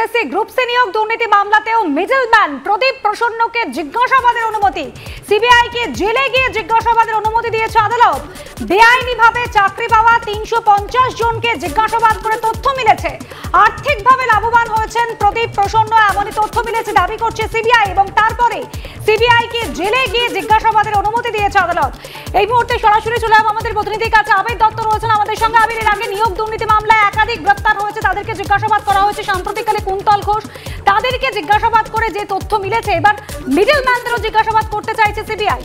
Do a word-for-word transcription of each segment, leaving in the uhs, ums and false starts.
SSC group C নিয়োগ দুর্নীতি মামলাতেও middleman প্রদীপ প্রসন্নকে জিজ্ঞাসাবাদের অনুমতি। সিবিআই কে জেলে গিয়ে জিজ্ঞাসাবাদের অনুমতি দিয়েছে আদালত। বেআইনিভাবে চাকরি পাওয়া তিনশো পঞ্চাশ জনকে জিজ্ঞাসাবাদ করে তথ্য মিলেছে আর্থিকভাবে লাভবান হয়েছেন প্রদীপ প্রসন্ন, এমনই তথ্য মিলেছে দাবি করছে সিবিআই। এবং তারপরে সিবিআই কে জেলে গিয়ে জিজ্ঞাসাবাদের অনুমতি দিয়েছে আদালত। এই মুহূর্তে সরাসরি চলে যাব আমাদের প্রতিনিধির কাছে। আবির দত্ত রয়েছেন আমাদের সঙ্গে। আবির, এর আগে নিয়োগ দুর্নীতি মামলায় একাধিক গ্রেপ্তার হয়েছে, তাদেরকে জিজ্ঞাসাবাদ করা হয়েছে। সাম্প্রতিককালে কুন্তল ঘোষ, তাদেরকে জিজ্ঞাসাবাদ করে যে তথ্য মিলেছে, এবার মিডল ম্যানদেরও জিজ্ঞাসাবাদ করতে চাইছে সিবিআই।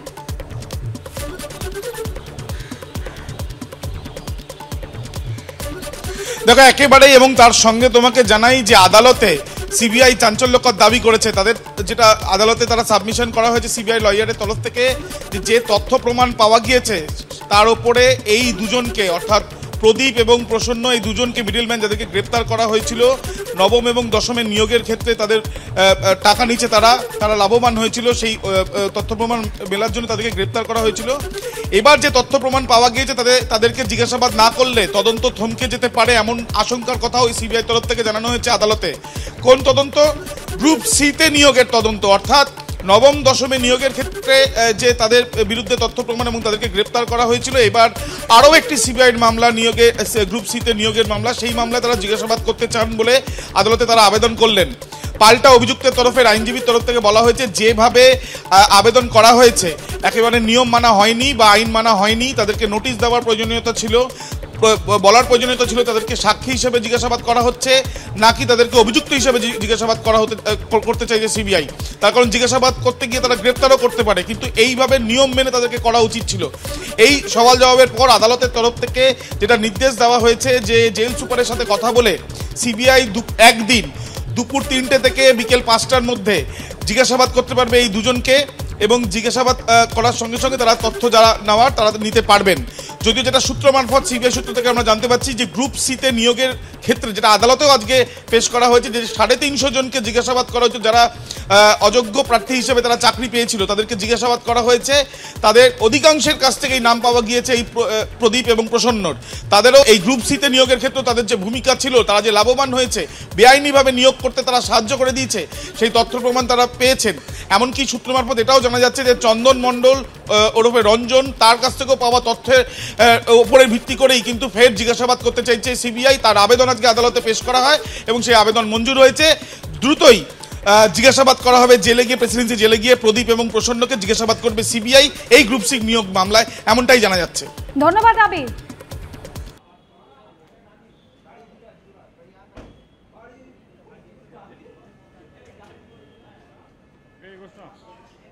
দেখো একেবারেই, এবং তার সঙ্গে তোমাকে জানাই যে আদালতে সিবিআই চাঞ্চল্যকর দাবি করেছে। তাদের যেটা আদালতে তারা সাবমিশন করা হয়েছে সিবিআই লয়ারের তরফ থেকে, যে তথ্য প্রমাণ পাওয়া গিয়েছে তার উপরে এই দুজনকে অর্থাৎ প্রদীপ এবং প্রসন্ন, এই দুজনকে মিডলম্যান যাদেরকে গ্রেপ্তার করা হয়েছিল নবম এবং দশমের নিয়োগের ক্ষেত্রে তাদের টাকা নিচে তারা তারা লাভবান হয়েছিল, সেই তথ্য প্রমাণ মেলার জন্য তাদেরকে গ্রেপ্তার করা হয়েছিল। এবার যে তথ্য প্রমাণ পাওয়া গিয়েছে তাদের তাদেরকে জিজ্ঞাসাবাদ না করলে তদন্ত থমকে যেতে পারে, এমন আশঙ্কার কথাও সিবিআই তরফ থেকে জানানো হয়েছে আদালতে। কোন তদন্ত? গ্রুপ সিতে নিয়োগের তদন্ত, অর্থাৎ নবম দশমে নিয়োগের ক্ষেত্রে যে তাদের বিরুদ্ধে তথ্য প্রমাণ এবং তাদেরকে গ্রেপ্তার করা হয়েছিল, এবার আরও একটি সিবিআইয়ের মামলা নিয়োগে গ্রুপ সিতে নিয়োগের মামলা, সেই মামলায় তারা জিজ্ঞাসাবাদ করতে চান বলে আদালতে তারা আবেদন করলেন। পাল্টা অভিযুক্তের তরফের আইনজীবীর তরফ থেকে বলা হয়েছে যেভাবে আবেদন করা হয়েছে একেবারে নিয়ম মানা হয়নি বা আইন মানা হয়নি, তাদেরকে নোটিশ দেওয়ার প্রয়োজনীয়তা ছিল, বলার প্রয়োজনীয়তা ছিল তাদেরকে সাক্ষী হিসেবে জিজ্ঞাসাবাদ করা হচ্ছে নাকি তাদেরকে অভিযুক্ত হিসেবে জিজ্ঞাসাবাদ করা হতে করতে চাইছে সিবিআই। তার কারণ জিজ্ঞাসাবাদ করতে গিয়ে তারা গ্রেপ্তারও করতে পারে, কিন্তু এইভাবে নিয়ম মেনে তাদেরকে করা উচিত ছিল। এই সওয়াল জবাবের পর আদালতের তরফ থেকে যেটা নির্দেশ দেওয়া হয়েছে যে জেল সুপারের সাথে কথা বলে সিবিআই একদিন দুপুর তিনটে থেকে বিকেল পাঁচটার মধ্যে জিজ্ঞাসাবাদ করতে পারবে এই দুজনকে, এবং জিজ্ঞাসাবাদ করার সঙ্গে সঙ্গে তারা তথ্য যারা নেওয়ার তারা নিতে পারবেন। যদিও যেটা সূত্র মারফত সিবিআই সূত্র থেকে আমরা জানতে পারছি যে গ্রুপ সিতে নিয়োগের ক্ষেত্রে যেটা আদালতেও আজকে পেশ করা হয়েছে, যে সাড়ে তিনশো জনকে জিজ্ঞাসাবাদ করা হয়েছে যারা অযোগ্য প্রার্থী হিসেবে তারা চাকরি পেয়েছিল, তাদেরকে জিজ্ঞাসাবাদ করা হয়েছে। তাদের অধিকাংশের কাছ থেকে এই নাম পাওয়া গিয়েছে এই প্রদীপ এবং প্রসন্নর। তাদেরও এই গ্রুপ সিতে নিয়োগের ক্ষেত্রে তাদের যে ভূমিকা ছিল, তারা যে লাভবান হয়েছে, বেআইনিভাবে নিয়োগ করতে তারা সাহায্য করে দিয়েছে, সেই তথ্য প্রমাণ তারা পেয়েছেন। এমনকি সূত্র মারফত এটাও জানা যাচ্ছে যে চন্দন মণ্ডল ওরফে রঞ্জন, তার কাছ থেকেও পাওয়া তথ্যের উপরে ভিত্তি করেই কিন্তু ফের জিজ্ঞাসাবাদ করতে চাইছে সিবিআই। তার আবেদন আজকে আদালতে পেশ করা হয় এবং সেই আবেদন মঞ্জুর হয়েছে। দ্রুতই জিজ্ঞাসাবাদ করা হবে জেলে গিয়ে, প্রেসিডেন্সি জেলে গিয়ে প্রদীপ এবং প্রসন্নকে জিজ্ঞাসাবাদ করবে সিবিআই এই গ্রুপ সি নিয়োগ মামলায়, এমনটাই জানা যাচ্ছে। ধন্যবাদ আবির। Hey, what's up?